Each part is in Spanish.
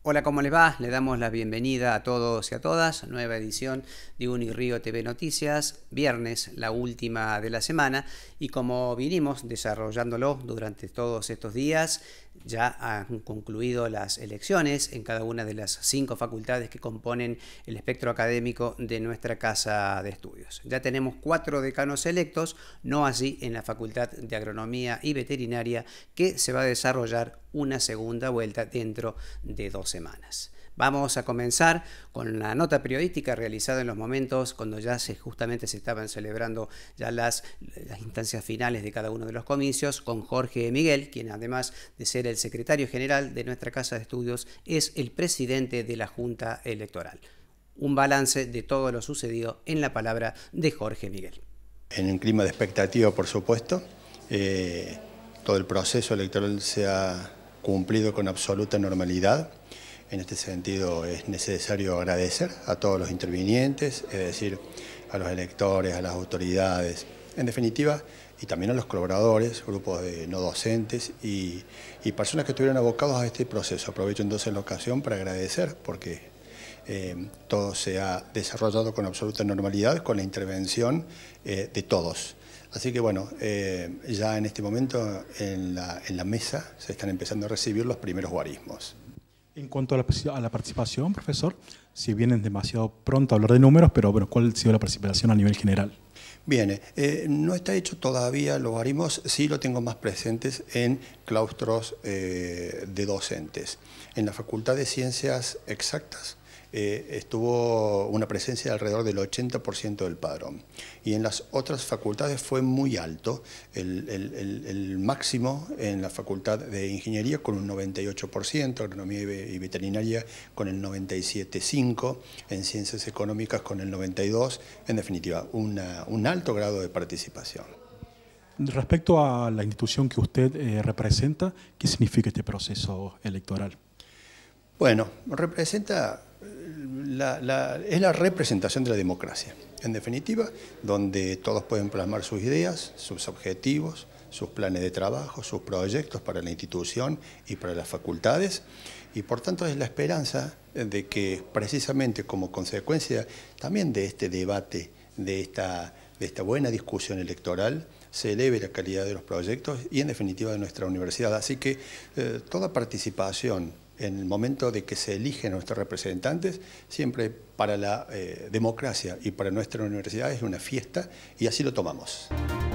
Hola, ¿cómo les va? Le damos la bienvenida a todos y a todas. Nueva edición de Unirío TV Noticias, viernes, la última de la semana. Y como vinimos desarrollándolo durante todos estos días, ya han concluido las elecciones en cada una de las 5 facultades que componen el espectro académico de nuestra casa de estudios. Ya tenemos 4 decanos electos, no así en la Facultad de Agronomía y Veterinaria, que se va a desarrollar una segunda vuelta dentro de 2 semanas. Vamos a comenzar con la nota periodística realizada en los momentos cuando ya justamente se estaban celebrando ya las instancias finales de cada uno de los comicios, con Jorge Miguel, quien además de ser el secretario general de nuestra casa de estudios, es el presidente de la Junta Electoral. Un balance de todo lo sucedido en la palabra de Jorge Miguel. En un clima de expectativa, por supuesto, todo el proceso electoral se ha cumplido con absoluta normalidad. En este sentido es necesario agradecer a todos los intervinientes, es decir, a los electores, a las autoridades, en definitiva, y también a los colaboradores, grupos de no docentes y personas que estuvieron abocados a este proceso. Aprovecho entonces la ocasión para agradecer porque todo se ha desarrollado con absoluta normalidad, con la intervención de todos. Así que bueno, ya en este momento en la mesa se están empezando a recibir los primeros guarismos. En cuanto a la participación, profesor, si bien es demasiado pronto hablar de números, pero bueno, ¿cuál ha sido la participación a nivel general? Bien, no está hecho todavía los guarismos, sí lo tengo más presentes en claustros de docentes. En la Facultad de Ciencias Exactas estuvo una presencia de alrededor del 80% del padrón. Y en las otras facultades fue muy alto, el máximo en la Facultad de Ingeniería con un 98%, Agronomía y Veterinaria con el 97,5%, en Ciencias Económicas con el 92%, en definitiva, un alto grado de participación. Respecto a la institución que usted representa, ¿qué significa este proceso electoral? Bueno, representa es la representación de la democracia, en definitiva, donde todos pueden plasmar sus ideas, sus objetivos, sus planes de trabajo, sus proyectos para la institución y para las facultades, y por tanto es la esperanza de que precisamente como consecuencia también de este debate, de esta buena discusión electoral, se eleve la calidad de los proyectos y en definitiva de nuestra universidad. Así que toda participación en el momento de que se eligen nuestros representantes, siempre para la democracia y para nuestra universidad es una fiesta y así lo tomamos.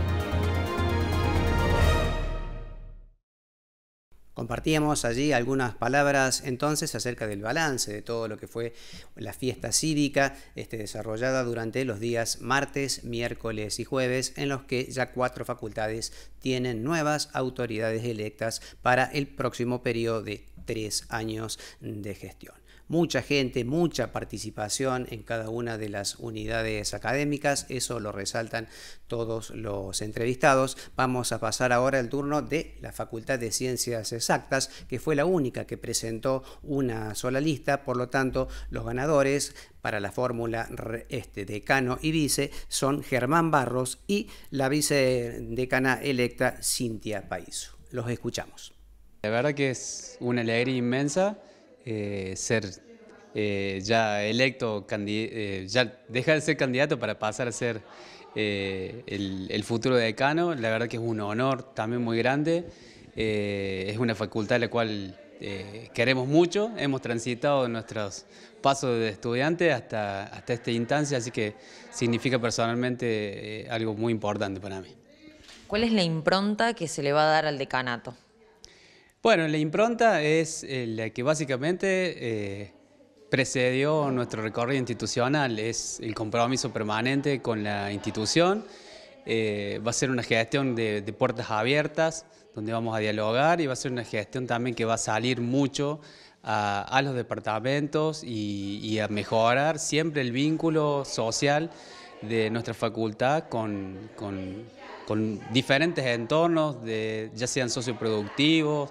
Compartíamos allí algunas palabras entonces acerca del balance de todo lo que fue la fiesta cívica desarrollada durante los días martes, miércoles y jueves, en los que ya 4 facultades tienen nuevas autoridades electas para el próximo periodo de 3 años de gestión. Mucha gente, mucha participación en cada una de las unidades académicas, eso lo resaltan todos los entrevistados. Vamos a pasar ahora el turno de la Facultad de Ciencias Exactas, que fue la única que presentó una sola lista, por lo tanto los ganadores para la fórmula decano y vice son Germán Barros y la vicedecana electa Cintia Paiso. Los escuchamos. La verdad que es una alegría inmensa ser ya electo, ya dejar de ser candidato para pasar a ser el futuro decano. La verdad que es un honor también muy grande. Es una facultad a la cual queremos mucho, hemos transitado nuestros pasos de estudiante hasta esta instancia, así que significa personalmente algo muy importante para mí. ¿Cuál es la impronta que se le va a dar al decanato? Bueno, la impronta es la que básicamente precedió nuestro recorrido institucional, es el compromiso permanente con la institución. Va a ser una gestión de puertas abiertas, donde vamos a dialogar, y va a ser una gestión también que va a salir mucho a los departamentos y a mejorar siempre el vínculo social de nuestra facultad con diferentes entornos, ya sean socioproductivos,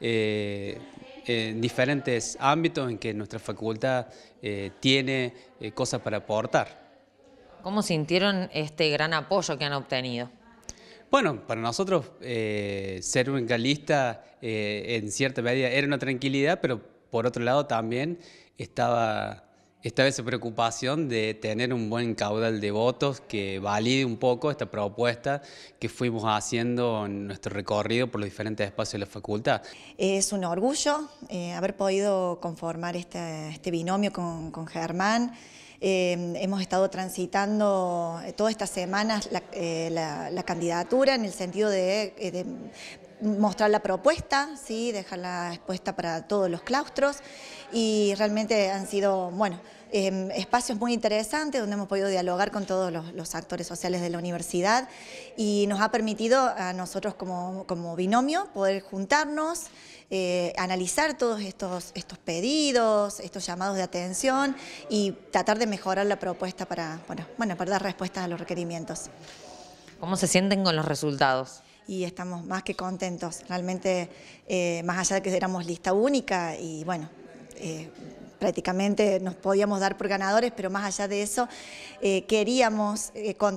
diferentes ámbitos en que nuestra facultad tiene cosas para aportar. ¿Cómo sintieron este gran apoyo que han obtenido? Bueno, para nosotros ser un lista en cierta medida era una tranquilidad, pero por otro lado también estaba esa preocupación de tener un buen caudal de votos que valide un poco esta propuesta que fuimos haciendo en nuestro recorrido por los diferentes espacios de la facultad. Es un orgullo haber podido conformar este binomio con Germán. Hemos estado transitando todas estas semanas la candidatura en el sentido de mostrar la propuesta, ¿sí? Dejarla expuesta para todos los claustros, y realmente han sido, bueno, espacios muy interesantes donde hemos podido dialogar con todos los actores sociales de la universidad, y nos ha permitido a nosotros como binomio poder juntarnos, analizar todos estos pedidos, estos llamados de atención y tratar de mejorar la propuesta para dar respuestas a los requerimientos. ¿Cómo se sienten con los resultados? Y estamos más que contentos, realmente, más allá de que éramos lista única y bueno, prácticamente nos podíamos dar por ganadores, pero más allá de eso queríamos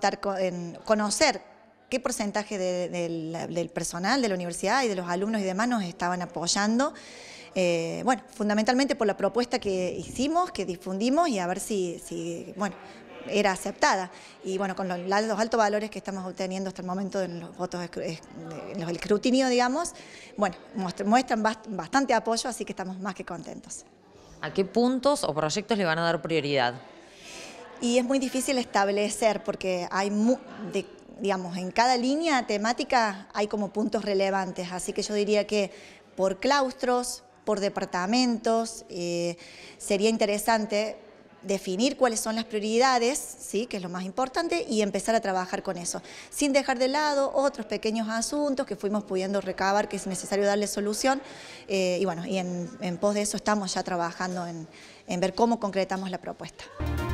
conocer qué porcentaje del personal de la universidad y de los alumnos y demás nos estaban apoyando, bueno, fundamentalmente por la propuesta que hicimos, que difundimos, y a ver si bueno, era aceptada. Y bueno, con los altos valores que estamos obteniendo hasta el momento en los votos, en los escrutinio, digamos, bueno, muestran bastante apoyo, así que estamos más que contentos. ¿A qué puntos o proyectos le van a dar prioridad? Y es muy difícil establecer porque hay, digamos, en cada línea temática hay como puntos relevantes, así que yo diría que por claustros, por departamentos, sería interesante definir cuáles son las prioridades, ¿sí? Que es lo más importante, y empezar a trabajar con eso, sin dejar de lado otros pequeños asuntos que fuimos pudiendo recabar, que es necesario darle solución, y bueno, y en pos de eso estamos ya trabajando en ver cómo concretamos la propuesta.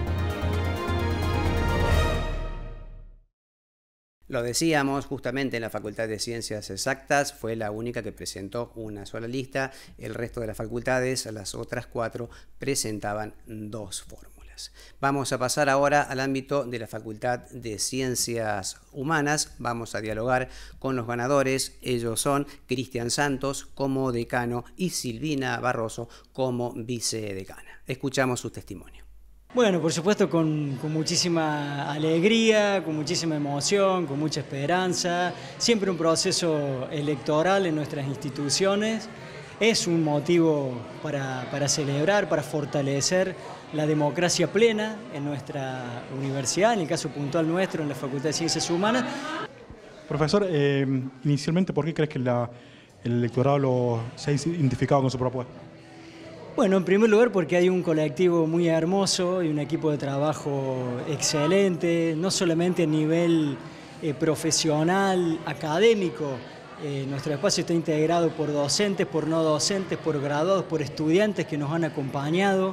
Lo decíamos, justamente en la Facultad de Ciencias Exactas fue la única que presentó una sola lista, el resto de las facultades, las otras 4, presentaban 2 fórmulas. Vamos a pasar ahora al ámbito de la Facultad de Ciencias Humanas, vamos a dialogar con los ganadores, ellos son Cristian Santos como decano y Silvina Barroso como vicedecana. Escuchamos su testimonio. Bueno, por supuesto con muchísima alegría, con muchísima emoción, con mucha esperanza. Siempre un proceso electoral en nuestras instituciones es un motivo para celebrar, para fortalecer la democracia plena en nuestra universidad, en el caso puntual nuestro, en la Facultad de Ciencias Humanas. Profesor, inicialmente, ¿por qué crees que el electorado se ha identificado con su propuesta? Bueno, en primer lugar porque hay un colectivo muy hermoso y un equipo de trabajo excelente, no solamente a nivel profesional, académico. Nuestro espacio está integrado por docentes, por no docentes, por graduados, por estudiantes que nos han acompañado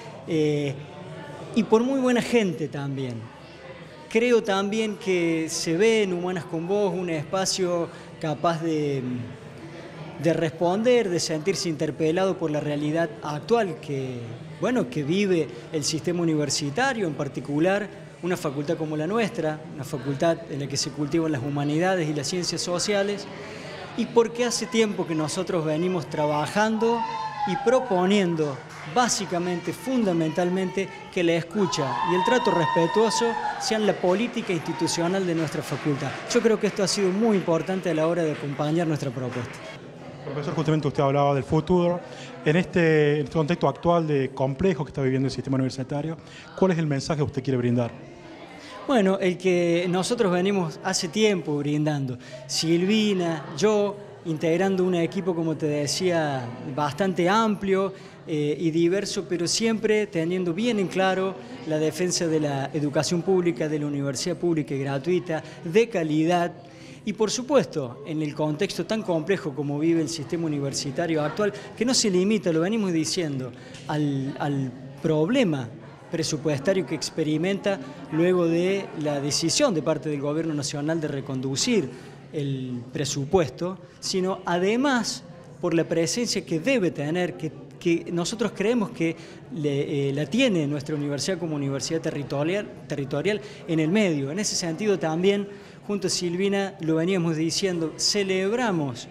y por muy buena gente también. Creo también que se ve en Humanas con Vos un espacio capaz de responder, de sentirse interpelado por la realidad actual que vive el sistema universitario, en particular una facultad como la nuestra, una facultad en la que se cultivan las humanidades y las ciencias sociales, y porque hace tiempo que nosotros venimos trabajando y proponiendo básicamente, fundamentalmente, que la escucha y el trato respetuoso sean la política institucional de nuestra facultad. Yo creo que esto ha sido muy importante a la hora de acompañar nuestra propuesta. Profesor, justamente usted hablaba del futuro. En este contexto actual de complejo que está viviendo el sistema universitario, ¿cuál es el mensaje que usted quiere brindar? Bueno, el que nosotros venimos hace tiempo brindando. Silvina, yo, integrando un equipo, como te decía, bastante amplio y diverso, pero siempre teniendo bien en claro la defensa de la educación pública, de la universidad pública y gratuita, de calidad. Y por supuesto, en el contexto tan complejo como vive el sistema universitario actual, que no se limita, lo venimos diciendo, al problema presupuestario que experimenta luego de la decisión de parte del Gobierno Nacional de reconducir el presupuesto, sino además por la presencia que debe tener, que nosotros creemos que la tiene nuestra universidad como universidad territorial en el medio. En ese sentido también, junto a Silvina, lo veníamos diciendo, celebramos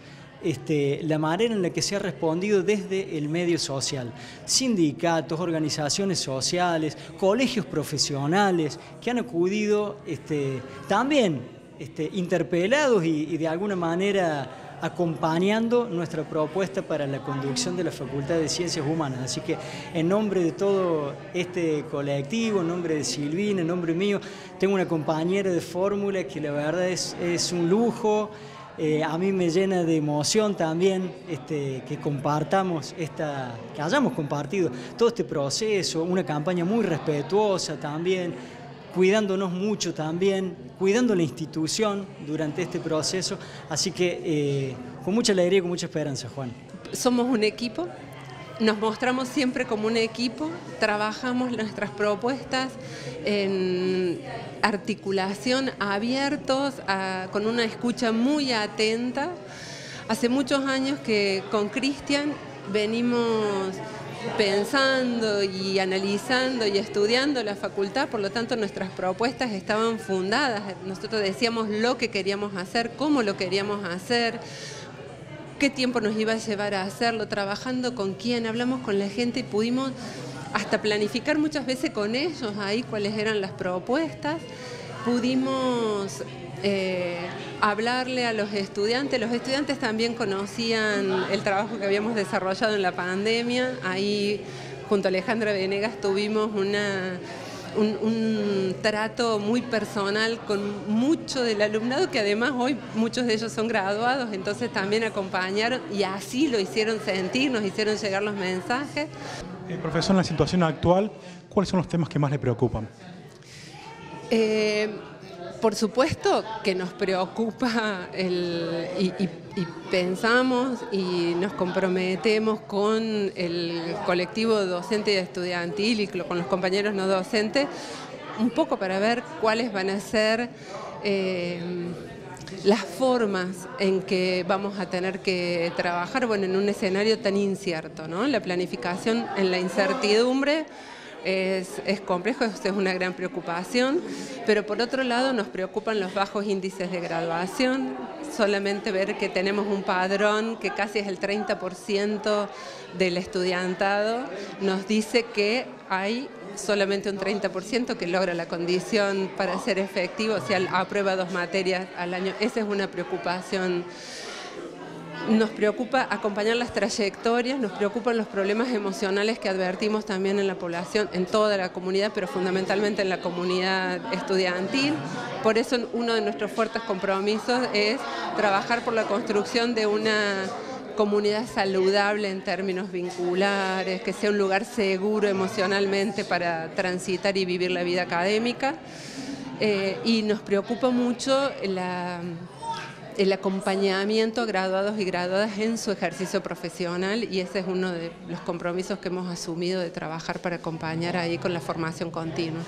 la manera en la que se ha respondido desde el medio social. Sindicatos, organizaciones sociales, colegios profesionales que han acudido también interpelados y de alguna manera acompañando nuestra propuesta para la conducción de la Facultad de Ciencias Humanas. Así que en nombre de todo este colectivo, en nombre de Silvina, en nombre mío, tengo una compañera de fórmula que la verdad es un lujo. A mí me llena de emoción también que compartamos que hayamos compartido todo este proceso, una campaña muy respetuosa también, cuidándonos mucho también, cuidando la institución durante este proceso, así que con mucha alegría y con mucha esperanza, Juan. Somos un equipo, nos mostramos siempre como un equipo, trabajamos nuestras propuestas en articulación, abiertos, con una escucha muy atenta. Hace muchos años que con Cristian venimos pensando y analizando y estudiando la facultad, por lo tanto nuestras propuestas estaban fundadas. Nosotros decíamos lo que queríamos hacer, cómo lo queríamos hacer, qué tiempo nos iba a llevar a hacerlo, trabajando con quién, hablamos con la gente y pudimos hasta planificar muchas veces con ellos ahí cuáles eran las propuestas. Pudimos hablarle a los estudiantes también conocían el trabajo que habíamos desarrollado en la pandemia, ahí junto a Alejandra Venegas tuvimos un trato muy personal con mucho del alumnado, que además hoy muchos de ellos son graduados, entonces también acompañaron y así lo hicieron sentir, nos hicieron llegar los mensajes. Profesor, en la situación actual, ¿cuáles son los temas que más le preocupan? Por supuesto que nos preocupa y pensamos y nos comprometemos con el colectivo docente y estudiantil y con los compañeros no docentes, un poco para ver cuáles van a ser las formas en que vamos a tener que trabajar, bueno, en un escenario tan incierto, ¿no? La planificación en la incertidumbre es complejo, es una gran preocupación, pero por otro lado nos preocupan los bajos índices de graduación, solamente ver que tenemos un padrón que casi es el 30% del estudiantado, nos dice que hay solamente un 30% que logra la condición para ser efectivo, o sea, aprueba 2 materias al año. Esa es una preocupación. Nos preocupa acompañar las trayectorias, nos preocupan los problemas emocionales que advertimos también en la población, en toda la comunidad, pero fundamentalmente en la comunidad estudiantil. Por eso uno de nuestros fuertes compromisos es trabajar por la construcción de una comunidad saludable en términos vinculares, que sea un lugar seguro emocionalmente para transitar y vivir la vida académica. Y nos preocupa mucho el acompañamiento a graduados y graduadas en su ejercicio profesional, y ese es uno de los compromisos que hemos asumido de trabajar para acompañar ahí con la formación continua.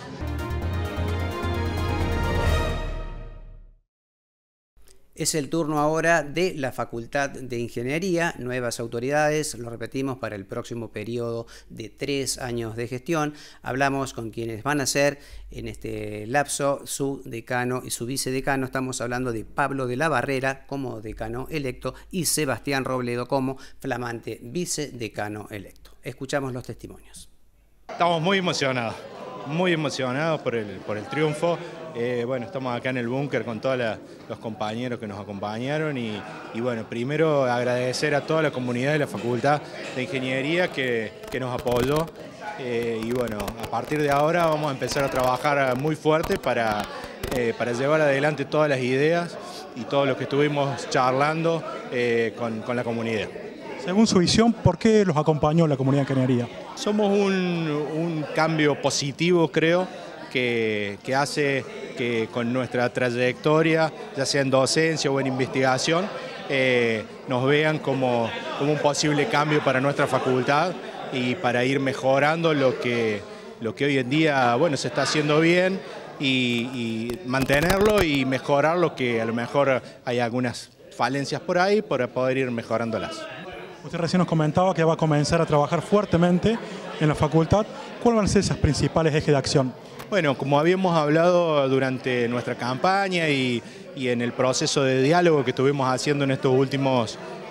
Es el turno ahora de la Facultad de Ingeniería, nuevas autoridades, lo repetimos, para el próximo periodo de 3 años de gestión. Hablamos con quienes van a ser en este lapso su decano y su vicedecano. Estamos hablando de Pablo de la Barrera como decano electo y Sebastián Robledo como flamante vicedecano electo. Escuchamos los testimonios. Estamos muy emocionados por el triunfo. Bueno, estamos acá en el búnker con todos los compañeros que nos acompañaron y bueno, primero agradecer a toda la comunidad de la Facultad de Ingeniería que nos apoyó y bueno, a partir de ahora vamos a empezar a trabajar muy fuerte para llevar adelante todas las ideas y todo lo que estuvimos charlando con la comunidad. Según su visión, ¿por qué los acompañó la comunidad de ingeniería? Somos un cambio positivo, creo, que hace que con nuestra trayectoria, ya sea en docencia o en investigación, nos vean como un posible cambio para nuestra facultad y para ir mejorando lo que hoy en día, bueno, se está haciendo bien y mantenerlo y mejorar lo que a lo mejor hay algunas falencias por ahí para poder ir mejorándolas. Usted recién nos comentaba que va a comenzar a trabajar fuertemente en la facultad. ¿Cuáles van a ser esos principales ejes de acción? Bueno, como habíamos hablado durante nuestra campaña y en el proceso de diálogo que estuvimos haciendo en estos últimos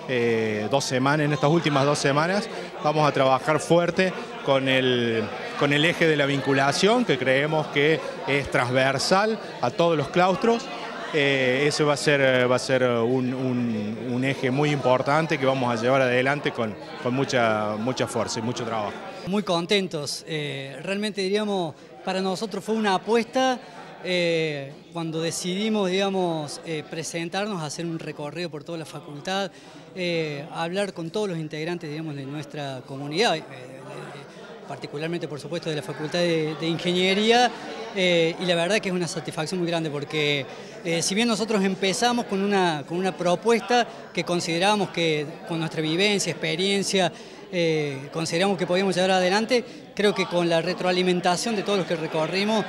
2 semanas, en estas últimas 2 semanas, vamos a trabajar fuerte con el eje de la vinculación, que creemos que es transversal a todos los claustros. Ese va a ser un eje muy importante que vamos a llevar adelante con mucha fuerza y mucho trabajo. Muy contentos, realmente diríamos, para nosotros fue una apuesta cuando decidimos, digamos, presentarnos, hacer un recorrido por toda la facultad, hablar con todos los integrantes, digamos, de nuestra comunidad, particularmente, por supuesto, de la Facultad de Ingeniería, y la verdad que es una satisfacción muy grande porque si bien nosotros empezamos con una propuesta que considerábamos que con nuestra vivencia, experiencia, consideramos que podíamos llevar adelante, creo que con la retroalimentación de todos los que recorrimos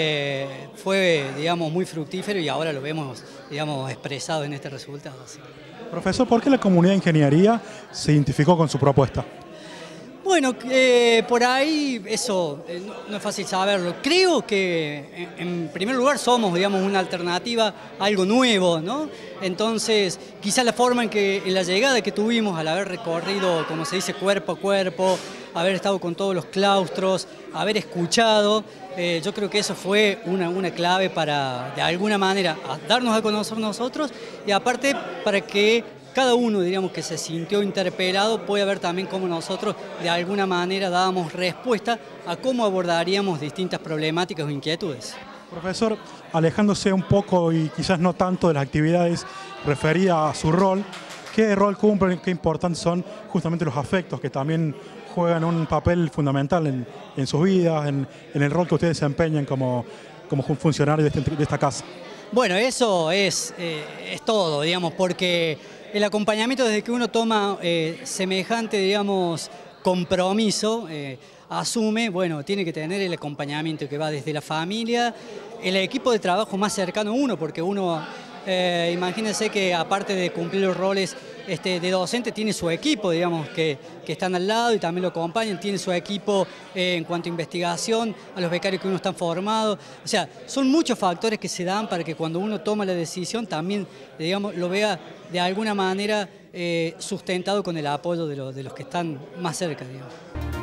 fue, digamos, muy fructífero y ahora lo vemos, digamos, expresado en este resultado. Profesor, ¿por qué la comunidad de ingeniería se identificó con su propuesta? Bueno, por ahí eso no es fácil saberlo. Creo que en primer lugar somos, digamos, una alternativa a algo nuevo, ¿no? Entonces, quizás la forma en la llegada que tuvimos al haber recorrido, como se dice, cuerpo a cuerpo, haber estado con todos los claustros, haber escuchado, yo creo que eso fue una clave para, de alguna manera, darnos a conocer nosotros y aparte para que cada uno, diríamos, que se sintió interpelado puede ver también cómo nosotros de alguna manera dábamos respuesta a cómo abordaríamos distintas problemáticas o inquietudes. Profesor, alejándose un poco y quizás no tanto de las actividades referidas a su rol, ¿qué rol cumplen, qué importantes son justamente los afectos que también juegan un papel fundamental en sus vidas, en el rol que ustedes desempeñan como funcionarios de esta casa? Bueno, eso es todo, digamos, porque el acompañamiento desde que uno toma semejante, digamos, compromiso, asume, bueno, tiene que tener el acompañamiento que va desde la familia, el equipo de trabajo más cercano a uno, porque uno, imagínense que aparte de cumplir los roles de docente, tiene su equipo, digamos, que están al lado y también lo acompañan, tiene su equipo en cuanto a investigación, a los becarios que uno está formado. O sea, son muchos factores que se dan para que cuando uno toma la decisión también, digamos, lo vea de alguna manera sustentado con el apoyo de los que están más cerca, digamos.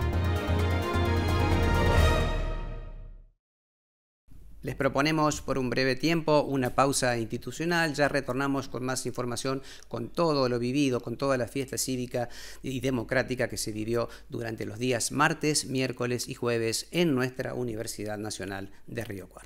Les proponemos por un breve tiempo una pausa institucional, ya retornamos con más información, con todo lo vivido, con toda la fiesta cívica y democrática que se vivió durante los días martes, miércoles y jueves en nuestra Universidad Nacional de Río Cuarto.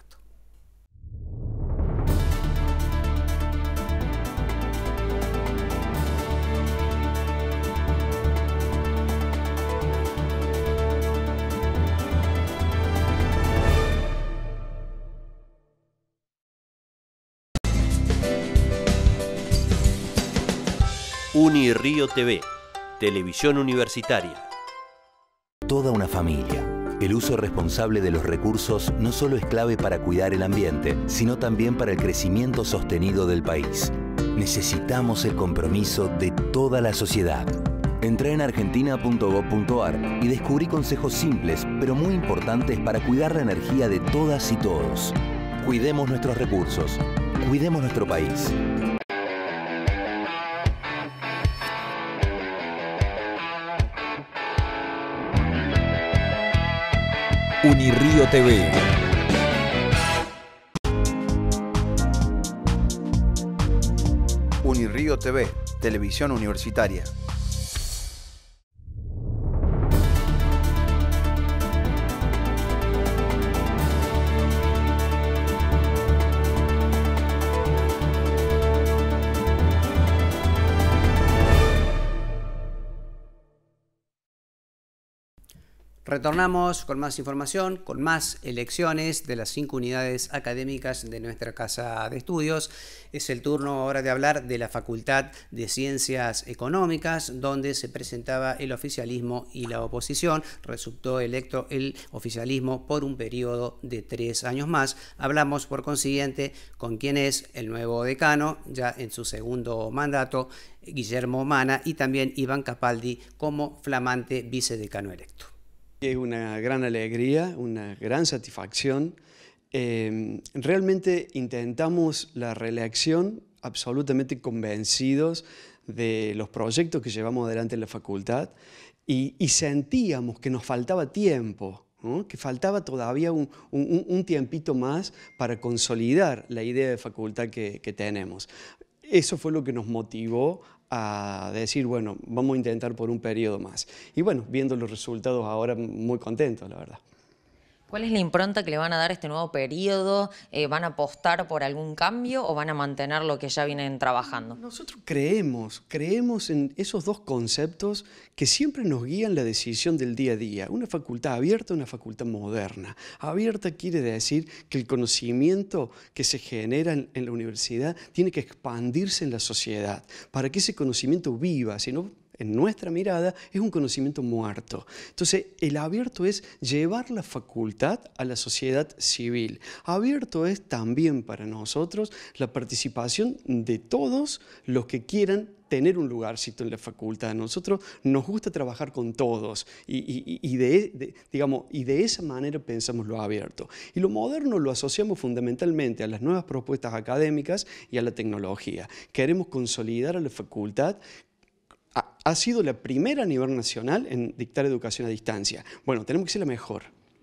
UniRío TV, televisión universitaria. Toda una familia. El uso responsable de los recursos no solo es clave para cuidar el ambiente, sino también para el crecimiento sostenido del país. Necesitamos el compromiso de toda la sociedad. Entrá en argentina.gov.ar y descubrí consejos simples, pero muy importantes para cuidar la energía de todas y todos. Cuidemos nuestros recursos. Cuidemos nuestro país. UniRío TV. UniRío TV, televisión universitaria. Retornamos con más información, con más elecciones de las 5 unidades académicas de nuestra casa de estudios. Es el turno ahora de hablar de la Facultad de Ciencias Económicas, donde se presentaba el oficialismo y la oposición. Resultó electo el oficialismo por un periodo de 3 años más. Hablamos, por consiguiente, con quien es el nuevo decano, ya en su segundo mandato, Guillermo Mana, y también Iván Capaldi como flamante vicedecano electo. Es una gran alegría, una gran satisfacción. Realmente intentamos la reelección absolutamente convencidos de los proyectos que llevamos adelante en la facultad y sentíamos que nos faltaba tiempo, ¿no? Que faltaba todavía un tiempito más para consolidar la idea de facultad que tenemos. Eso fue lo que nos motivó a decir, bueno, vamos a intentar por un periodo más. Y bueno, viendo los resultados ahora, muy contentos, la verdad. ¿Cuál es la impronta que le van a dar a este nuevo periodo? ¿Van a apostar por algún cambio o van a mantener lo que ya vienen trabajando? Nosotros creemos en esos dos conceptos que siempre nos guían la decisión del día a día. Una facultad abierta, una facultad moderna. Abierta quiere decir que el conocimiento que se genera en la universidad tiene que expandirse en la sociedad para que ese conocimiento viva, si no, en nuestra mirada, es un conocimiento muerto. Entonces, el abierto es llevar la facultad a la sociedad civil. Abierto es también para nosotros la participación de todos los que quieran tener un lugarcito en la facultad. A nosotros nos gusta trabajar con todos y de esa manera pensamos lo abierto. Y lo moderno lo asociamos fundamentalmente a las nuevas propuestas académicas y a la tecnología. Queremos consolidar a la facultad. Ha sido la primera a nivel nacional en dictar educación a distancia. Bueno, tenemos que ser la mejor.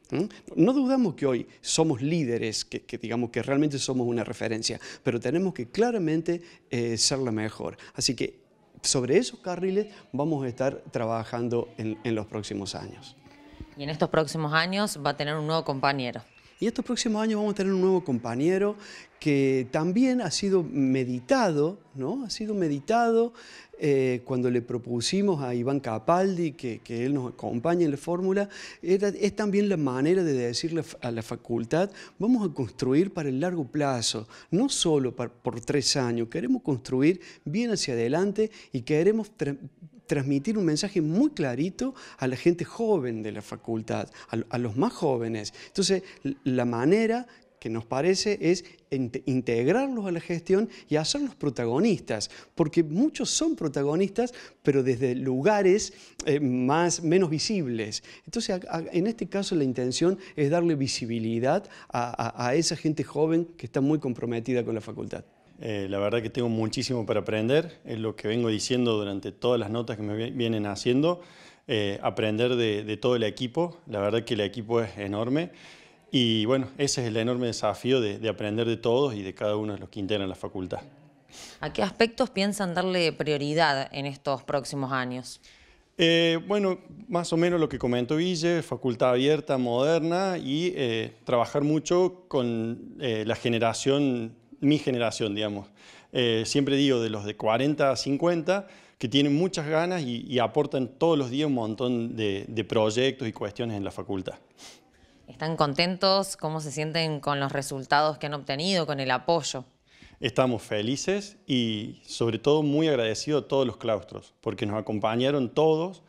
No dudamos que hoy somos líderes, que digamos que realmente somos una referencia, pero tenemos que claramente ser la mejor. Así que sobre esos carriles vamos a estar trabajando en los próximos años. Y en estos próximos años va a tener un nuevo compañero. Y estos próximos años vamos a tener un nuevo compañero que también ha sido meditado, ¿no? Ha sido meditado cuando le propusimos a Iván Capaldi que él nos acompañe en la fórmula. Es también la manera de decirle a la facultad, vamos a construir para el largo plazo, no solo por 3 años, queremos construir bien hacia adelante y queremos transmitir un mensaje muy clarito a la gente joven de la facultad, a los más jóvenes. Entonces, la manera que nos parece es integrarlos a la gestión y hacerlos protagonistas, porque muchos son protagonistas, pero desde lugares menos visibles. Entonces, en este caso la intención es darle visibilidad a esa gente joven que está muy comprometida con la facultad. La verdad que tengo muchísimo para aprender, es lo que vengo diciendo durante todas las notas que me vienen haciendo, aprender de todo el equipo. La verdad que el equipo es enorme y bueno, ese es el enorme desafío de aprender de todos y de cada uno de los que integran la facultad. ¿A qué aspectos piensan darle prioridad en estos próximos años? Bueno, más o menos lo que comentó Guille, facultad abierta, moderna y trabajar mucho con la generación, mi generación, digamos. Siempre digo de los de 40 a 50 que tienen muchas ganas y aportan todos los días un montón de proyectos y cuestiones en la facultad. ¿Están contentos? ¿Cómo se sienten con los resultados que han obtenido, con el apoyo? Estamos felices y sobre todo muy agradecidos a todos los claustros porque nos acompañaron todos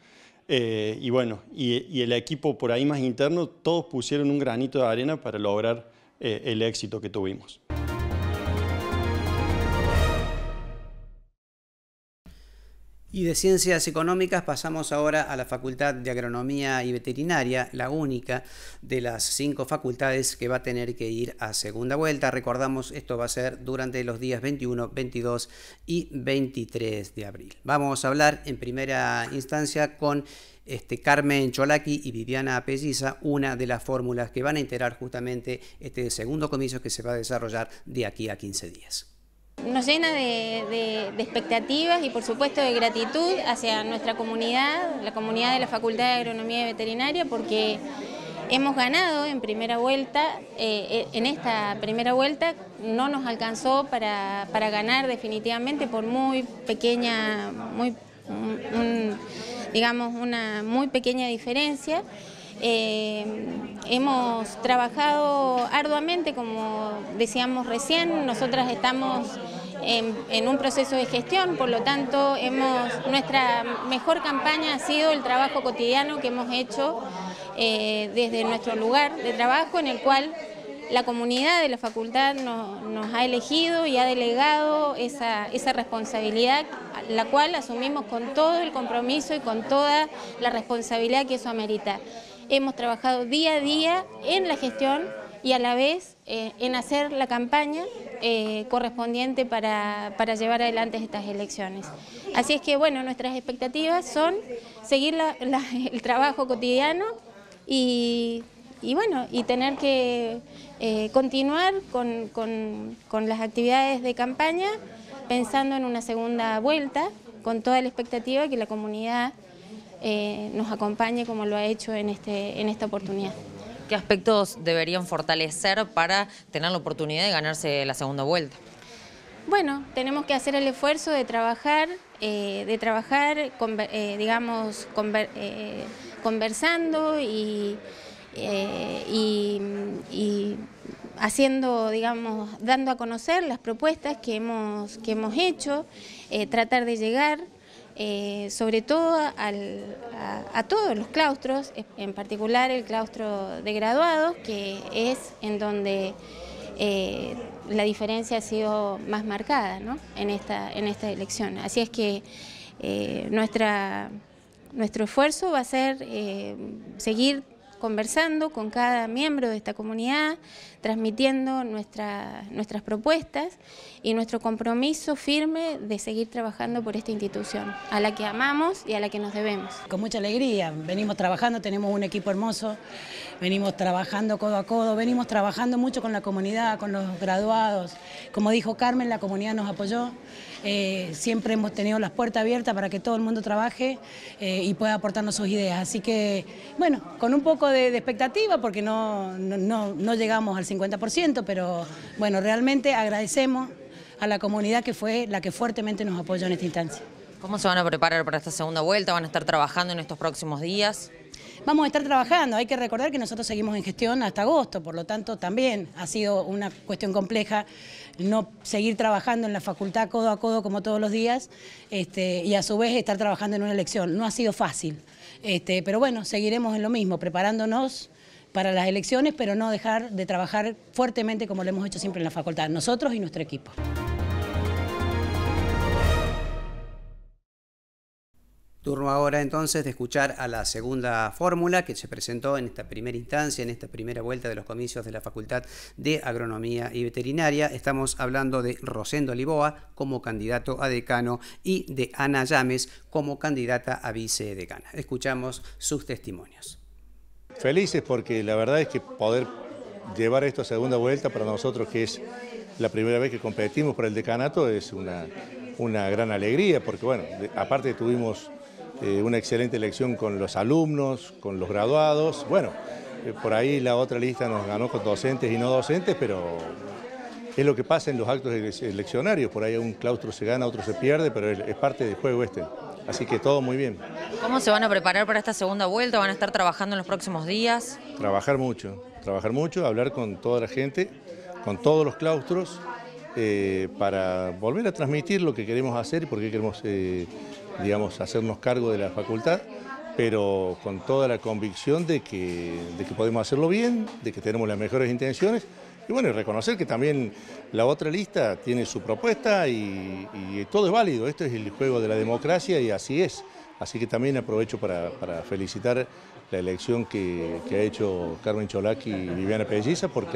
y bueno, y el equipo por ahí más interno, todos pusieron un granito de arena para lograr el éxito que tuvimos. Y de Ciencias Económicas pasamos ahora a la Facultad de Agronomía y Veterinaria, la única de las 5 facultades que va a tener que ir a segunda vuelta. Recordamos, esto va a ser durante los días 21, 22 y 23 de abril. Vamos a hablar en primera instancia con Carmen Cholaki y Viviana Pelliza, una de las fórmulas que van a integrar justamente este segundo comicio que se va a desarrollar de aquí a 15 días. Nos llena de expectativas y por supuesto de gratitud hacia nuestra comunidad, la comunidad de la Facultad de Agronomía y Veterinaria, porque hemos ganado en primera vuelta. En esta primera vuelta no nos alcanzó para ganar definitivamente por muy pequeña, digamos una muy pequeña diferencia. Hemos trabajado arduamente, como decíamos recién. Nosotras estamos en un proceso de gestión, por lo tanto nuestra mejor campaña ha sido el trabajo cotidiano que hemos hecho desde nuestro lugar de trabajo, en el cual la comunidad de la facultad nos ha elegido y ha delegado esa responsabilidad, la cual asumimos con todo el compromiso y con toda la responsabilidad que eso amerita. Hemos trabajado día a día en la gestión y a la vez en hacer la campaña correspondiente para llevar adelante estas elecciones. Así es que, bueno, nuestras expectativas son seguir el trabajo cotidiano y bueno, y tener que continuar con las actividades de campaña, pensando en una segunda vuelta, con toda la expectativa que la comunidad nos acompañe como lo ha hecho en esta oportunidad. ¿Qué aspectos deberían fortalecer para tener la oportunidad de ganarse la segunda vuelta? Bueno, tenemos que hacer el esfuerzo de trabajar conversando y haciendo, digamos, dando a conocer las propuestas que hemos hecho, tratar de llegar sobre todo a todos los claustros, en particular el claustro de graduados, que es en donde la diferencia ha sido más marcada, ¿no?, en esta elección. Así es que nuestro esfuerzo va a ser seguir conversando con cada miembro de esta comunidad, transmitiendo nuestras propuestas y nuestro compromiso firme de seguir trabajando por esta institución, a la que amamos y a la que nos debemos. Con mucha alegría, venimos trabajando, tenemos un equipo hermoso, venimos trabajando codo a codo, venimos trabajando mucho con la comunidad, con los graduados. Como dijo Carmen, la comunidad nos apoyó, siempre hemos tenido las puertas abiertas para que todo el mundo trabaje y pueda aportarnos sus ideas. Así que, bueno, con un poco de expectativa, porque no llegamos al 50%, pero bueno, realmente agradecemos a la comunidad que fue la que fuertemente nos apoyó en esta instancia. ¿Cómo se van a preparar para esta segunda vuelta? ¿Van a estar trabajando en estos próximos días? Vamos a estar trabajando, hay que recordar que nosotros seguimos en gestión hasta agosto, por lo tanto también ha sido una cuestión compleja no seguir trabajando en la facultad codo a codo como todos los días y a su vez estar trabajando en una elección. No ha sido fácil, pero bueno, seguiremos en lo mismo, preparándonos para las elecciones, pero no dejar de trabajar fuertemente como lo hemos hecho siempre en la facultad, nosotros y nuestro equipo. Turno ahora entonces de escuchar a la segunda fórmula que se presentó en esta primera instancia, en esta primera vuelta de los comicios de la Facultad de Agronomía y Veterinaria. Estamos hablando de Rosendo Liboa como candidato a decano y de Ana Llames como candidata a vicedecana. Escuchamos sus testimonios. Felices porque la verdad es que poder llevar esto a segunda vuelta para nosotros, que es la primera vez que competimos por el decanato, es una gran alegría porque, bueno, aparte tuvimos una excelente elección con los alumnos, con los graduados. Bueno, por ahí la otra lista nos ganó con docentes y no docentes, pero es lo que pasa en los actos eleccionarios. Por ahí un claustro se gana, otro se pierde, pero es parte del juego este. Así que todo muy bien. ¿Cómo se van a preparar para esta segunda vuelta? ¿Van a estar trabajando en los próximos días? Trabajar mucho, hablar con toda la gente, con todos los claustros, para volver a transmitir lo que queremos hacer y por qué queremos digamos, hacernos cargo de la facultad, pero con toda la convicción de que podemos hacerlo bien, de que tenemos las mejores intenciones y bueno, y reconocer que también la otra lista tiene su propuesta y todo es válido. Esto es el juego de la democracia y así es. Así que también aprovecho para felicitar la elección que ha hecho Carmen Cholac y Viviana Pelliza porque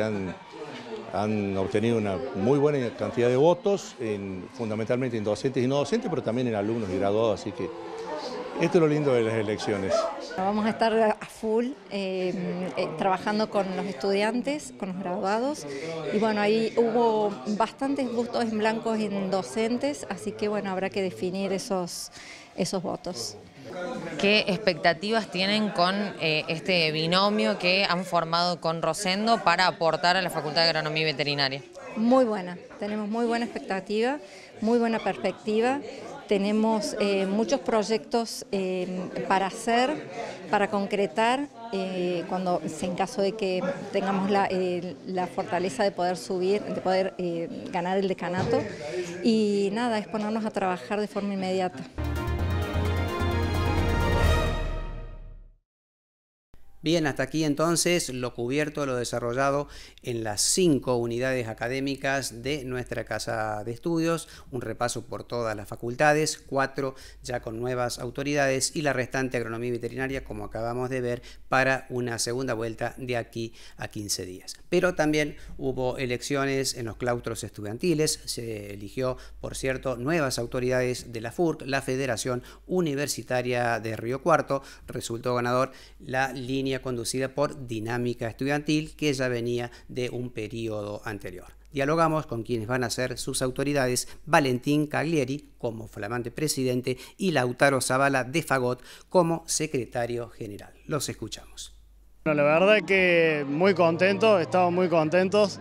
han obtenido una muy buena cantidad de votos, fundamentalmente en docentes y no docentes, pero también en alumnos y graduados, así que esto es lo lindo de las elecciones. Vamos a estar a full trabajando con los estudiantes, con los graduados, y bueno, ahí hubo bastantes votos en blancos en docentes, así que bueno, habrá que definir esos votos. ¿Qué expectativas tienen con este binomio que han formado con Rosendo para aportar a la Facultad de Agronomía y Veterinaria? Muy buena, tenemos muy buena expectativa, muy buena perspectiva. Tenemos muchos proyectos para hacer, para concretar, en caso de que tengamos la fortaleza de poder subir, de poder ganar el decanato. Y nada, es ponernos a trabajar de forma inmediata. Bien, hasta aquí entonces lo cubierto, lo desarrollado en las 5 unidades académicas de nuestra casa de estudios, un repaso por todas las facultades, 4 ya con nuevas autoridades y la restante agronomía veterinaria, como acabamos de ver, para una segunda vuelta de aquí a 15 días. Pero también hubo elecciones en los claustros estudiantiles, se eligió, por cierto, nuevas autoridades de la FURC, la Federación Universitaria de Río Cuarto, resultó ganador la línea conducida por Dinámica Estudiantil, que ya venía de un periodo anterior. Dialogamos con quienes van a ser sus autoridades, Valentín Caglieri como flamante presidente y Lautaro Zavala de Fagot como secretario general. Los escuchamos. Bueno, la verdad que muy contentos, estamos muy contentos.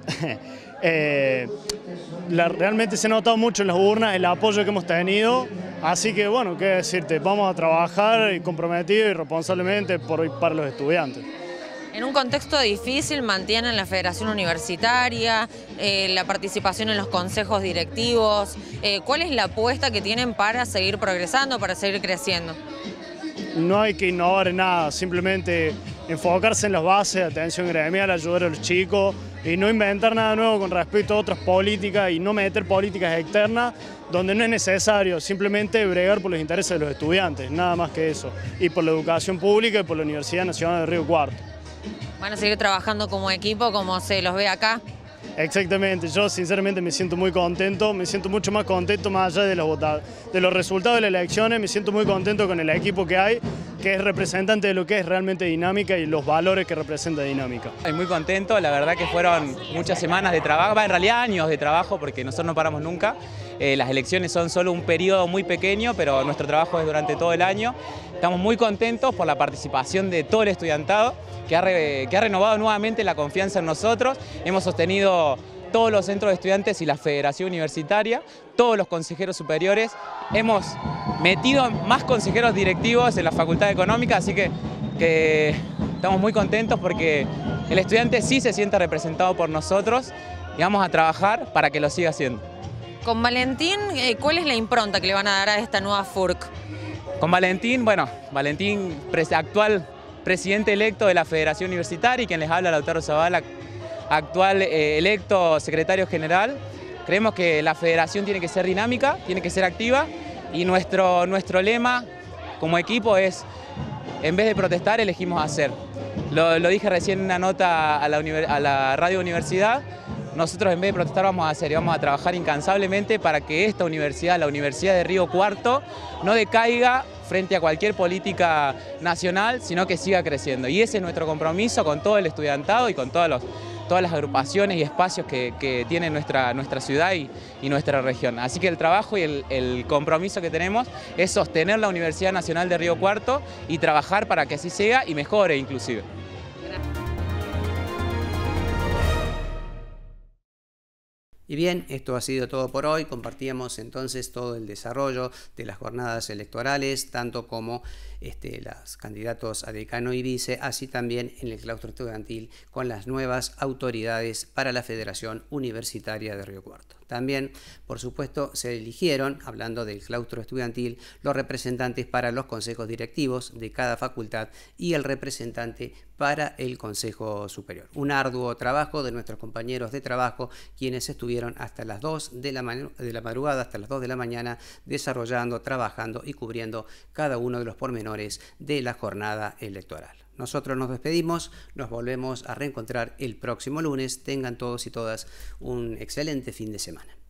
Realmente se ha notado mucho en las urnas el apoyo que hemos tenido, así que bueno, qué decirte, vamos a trabajar comprometidos y responsablemente para los estudiantes. En un contexto difícil mantienen la Federación Universitaria, la participación en los consejos directivos. ¿Cuál es la apuesta que tienen para seguir progresando, para seguir creciendo? No hay que innovar en nada, simplemente enfocarse en las bases, atención gremial, ayudar a los chicos y no inventar nada nuevo con respecto a otras políticas y no meter políticas externas donde no es necesario, simplemente bregar por los intereses de los estudiantes, nada más que eso, y por la educación pública y por la Universidad Nacional de Río Cuarto. ¿Van a seguir trabajando como equipo como se los ve acá? Exactamente, yo sinceramente me siento muy contento, me siento mucho más contento más allá de los resultados de las elecciones, me siento muy contento con el equipo que hay, que es representante de lo que es realmente Dinámica y los valores que representa Dinámica. Estoy muy contento, la verdad que fueron muchas semanas de trabajo, en realidad años de trabajo porque nosotros no paramos nunca. Las elecciones son solo un periodo muy pequeño, pero nuestro trabajo es durante todo el año. Estamos muy contentos por la participación de todo el estudiantado, que ha renovado nuevamente la confianza en nosotros. Hemos sostenido todos los centros de estudiantes y la Federación Universitaria, todos los consejeros superiores. Hemos metido más consejeros directivos en la Facultad de Económica, así que estamos muy contentos porque el estudiante sí se siente representado por nosotros y vamos a trabajar para que lo siga haciendo. Con Valentín, ¿cuál es la impronta que le van a dar a esta nueva FURC? Con Valentín, bueno, Valentín, actual presidente electo de la Federación Universitaria, y quien les habla, Lautaro Zavala, actual electo secretario general. Creemos que la federación tiene que ser dinámica, tiene que ser activa, y nuestro lema como equipo es, en vez de protestar, elegimos hacer. Lo dije recién en una nota a la Radio Universidad. Nosotros en vez de protestar vamos a hacer y vamos a trabajar incansablemente para que esta universidad, la Universidad de Río Cuarto, no decaiga frente a cualquier política nacional, sino que siga creciendo. Y ese es nuestro compromiso con todo el estudiantado y con todas las agrupaciones y espacios que tiene nuestra ciudad y nuestra región. Así que el trabajo y el compromiso que tenemos es sostener la Universidad Nacional de Río Cuarto y trabajar para que así sea y mejore inclusive. Y bien, esto ha sido todo por hoy. Compartíamos entonces todo el desarrollo de las jornadas electorales, tanto como los candidatos a decano y vice, así también en el claustro estudiantil con las nuevas autoridades para la Federación Universitaria de Río Cuarto. También, por supuesto, se eligieron, hablando del claustro estudiantil, los representantes para los consejos directivos de cada facultad y el representante para el Consejo Superior. Un arduo trabajo de nuestros compañeros de trabajo, quienes estuvieron hasta las 2 de la madrugada, hasta las 2 de la mañana, desarrollando, trabajando y cubriendo cada uno de los pormenores de la jornada electoral. Nosotros nos despedimos, nos volvemos a reencontrar el próximo lunes. Tengan todos y todas un excelente fin de semana.